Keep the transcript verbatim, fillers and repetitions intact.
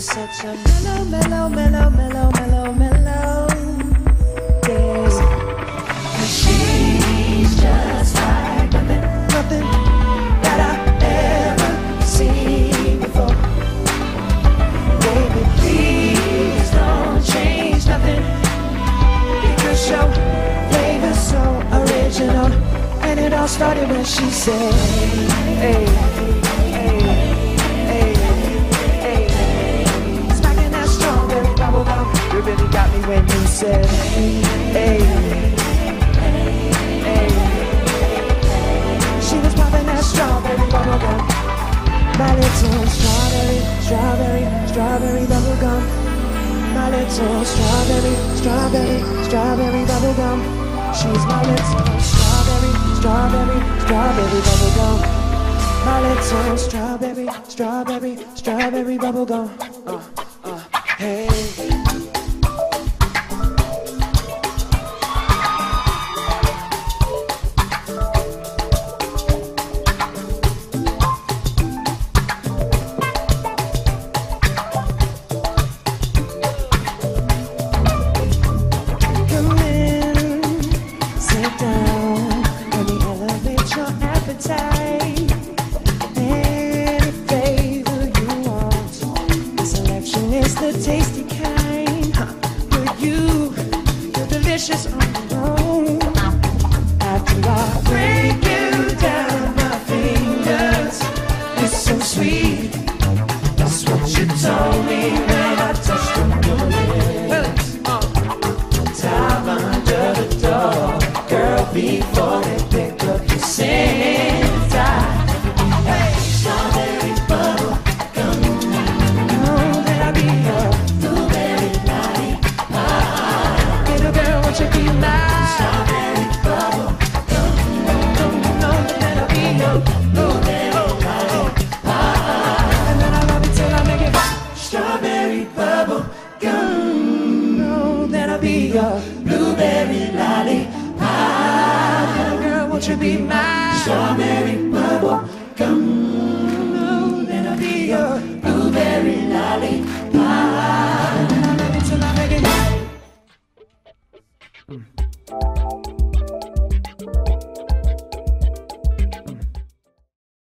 was such a mellow, mellow, mellow, mellow, mellow, mellow day. Cause she's just like nothing, nothing that I've ever seen before. Baby, please don't change nothing, because your flavor's so original. And it all started when she said, hey, hey, hey, hey, hey. Smacking that strawberry bubble gum. You really got me when you said, hey, hey. She was popping that strawberry bubble gum. My little strawberry, strawberry, strawberry bubble gum. My little strawberry, strawberry, strawberry bubble gum. She's my little strawberry, strawberry, strawberry bubble gum. My little strawberry, strawberry, strawberry bubble gum. Uh, uh, hey. Won't you be my strawberry bubble gum?